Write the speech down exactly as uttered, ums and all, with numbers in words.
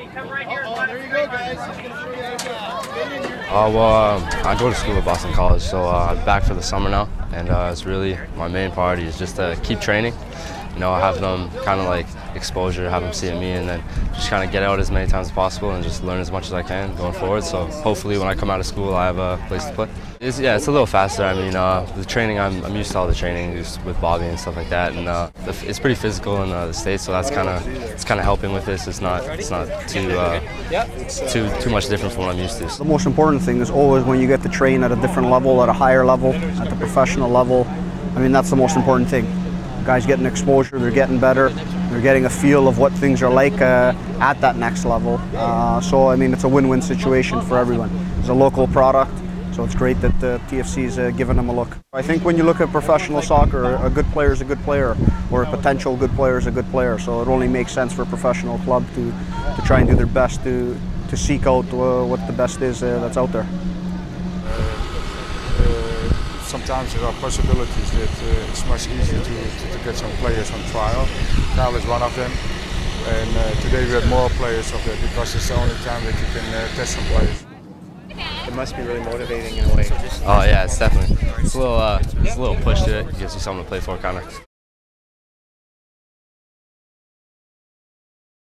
Uh, well, um, I go to school at Boston College, so uh, I'm back for the summer now, and uh, it's really my main priority is just to keep training. You know, have them kind of like exposure, have them seeing me, and then just kind of get out as many times as possible and just learn as much as I can going forward. So hopefully when I come out of school, I have a place to play. It's, yeah, it's a little faster. I mean, uh, the training, I'm, I'm used to all the training just with Bobby and stuff like that, and uh, the, it's pretty physical in uh, the States, so that's kind of it's kind of helping with this. It's not it's not too uh, too too much different from what I'm used to. The most important thing is always when you get to train at a different level, at a higher level, at the professional level. I mean, that's the most important thing. Guys getting exposure, they're getting better, they're getting a feel of what things are like uh, at that next level. Uh, so, I mean, it's a win-win situation for everyone. It's a local product, so it's great that the T F C is uh, giving them a look. I think when you look at professional soccer, a good player is a good player, or a potential good player is a good player. So it only makes sense for a professional club to, to try and do their best to, to seek out uh, what the best is uh, that's out there. Sometimes there are possibilities that uh, it's much easier to, to, to get some players on trial. Kyle is one of them, and uh, today we had more players of that because it's the only time that you can uh, test some players. It must be really motivating in a way. Oh yeah, it's definitely it's a little uh, it's a little push to it. It gives you something to play for, kind of.